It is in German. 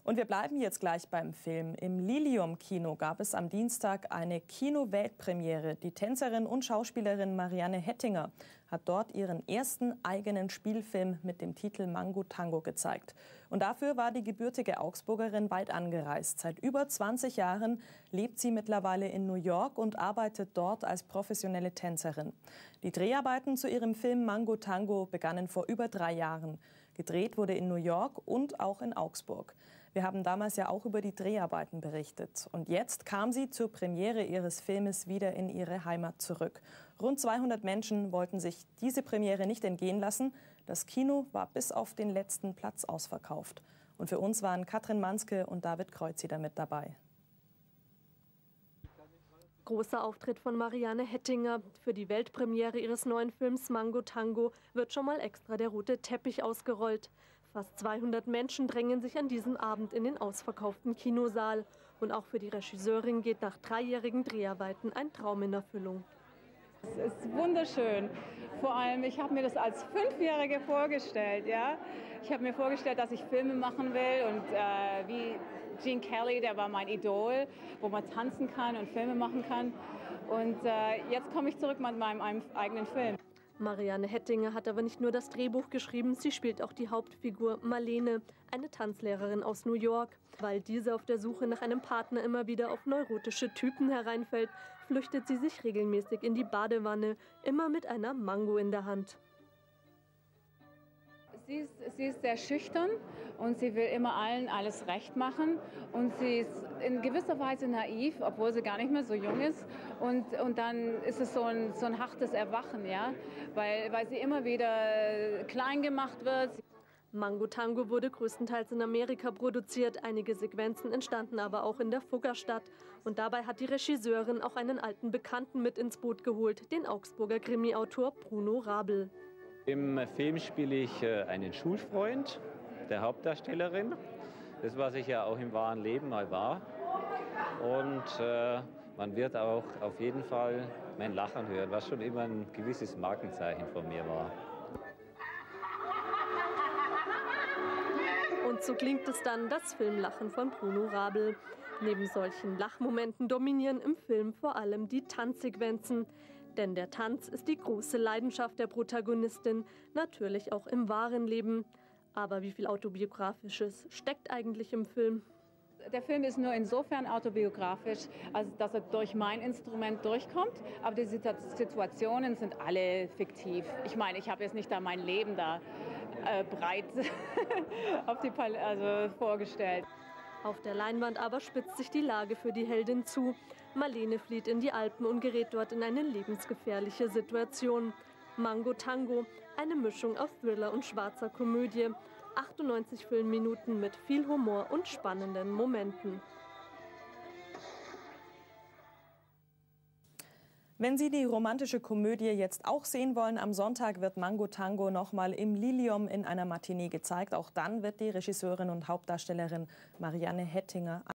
Und wir bleiben jetzt gleich beim Film. Im Lilium-Kino gab es am Dienstag eine Kino-Weltpremiere. Die Tänzerin und Schauspielerin Marianne Hettinger hat dort ihren ersten eigenen Spielfilm mit dem Titel Mango Tango gezeigt. Und dafür war die gebürtige Augsburgerin weit angereist. Seit über 20 Jahren lebt sie mittlerweile in New York und arbeitet dort als professionelle Tänzerin. Die Dreharbeiten zu ihrem Film Mango Tango begannen vor über 3 Jahren. Gedreht wurde in New York und auch in Augsburg. Wir haben damals ja auch über die Dreharbeiten berichtet. Und jetzt kam sie zur Premiere ihres Filmes wieder in ihre Heimat zurück. Rund 200 Menschen wollten sich diese Premiere nicht entgehen lassen. Das Kino war bis auf den letzten Platz ausverkauft. Und für uns waren Katrin Manske und David Kreuzieder mit dabei. Großer Auftritt von Marianne Hettinger. Für die Weltpremiere ihres neuen Films Mango Tango wird schon mal extra der rote Teppich ausgerollt. Fast 200 Menschen drängen sich an diesem Abend in den ausverkauften Kinosaal. Und auch für die Regisseurin geht nach 3-jährigen Dreharbeiten ein Traum in Erfüllung. Es ist wunderschön. Vor allem, ich habe mir das als 5-Jährige vorgestellt. Ja? Ich habe mir vorgestellt, dass ich Filme machen will und wie Gene Kelly, der war mein Idol, wo man tanzen kann und Filme machen kann. Und jetzt komme ich zurück mit meinem eigenen Film. Marianne Hettinger hat aber nicht nur das Drehbuch geschrieben, sie spielt auch die Hauptfigur Marlene, eine Tanzlehrerin aus New York. Weil diese auf der Suche nach einem Partner immer wieder auf neurotische Typen hereinfällt, flüchtet sie sich regelmäßig in die Badewanne, immer mit einer Mango in der Hand. Sie ist sehr schüchtern und sie will immer allen alles recht machen. Und sie ist in gewisser Weise naiv, obwohl sie gar nicht mehr so jung ist. Und dann ist es so ein hartes Erwachen, ja? Weil sie immer wieder klein gemacht wird. Mango Tango wurde größtenteils in Amerika produziert. Einige Sequenzen entstanden aber auch in der Fuggerstadt. Und dabei hat die Regisseurin auch einen alten Bekannten mit ins Boot geholt, den Augsburger Krimi-Autor Bruno Rabl. Im Film spiele ich einen Schulfreund der Hauptdarstellerin. Das, was ich ja auch im wahren Leben mal war. Und man wird auch auf jeden Fall mein Lachen hören, was schon immer ein gewisses Markenzeichen von mir war. Und so klingt es dann, das Filmlachen von Bruno Rabl. Neben solchen Lachmomenten dominieren im Film vor allem die Tanzsequenzen. Denn der Tanz ist die große Leidenschaft der Protagonistin, natürlich auch im wahren Leben. Aber wie viel Autobiografisches steckt eigentlich im Film? Der Film ist nur insofern autobiografisch, als dass er durch mein Instrument durchkommt. Aber die Situationen sind alle fiktiv. Ich meine, ich habe jetzt nicht da mein Leben da breit auf die vorgestellt. Auf der Leinwand aber spitzt sich die Lage für die Heldin zu. Marlene flieht in die Alpen und gerät dort in eine lebensgefährliche Situation. Mango Tango, eine Mischung aus Thriller und schwarzer Komödie. 98 Filmminuten mit viel Humor und spannenden Momenten. Wenn Sie die romantische Komödie jetzt auch sehen wollen, am Sonntag wird Mango Tango nochmal im Lilium in einer Matinee gezeigt. Auch dann wird die Regisseurin und Hauptdarstellerin Marianne Hettinger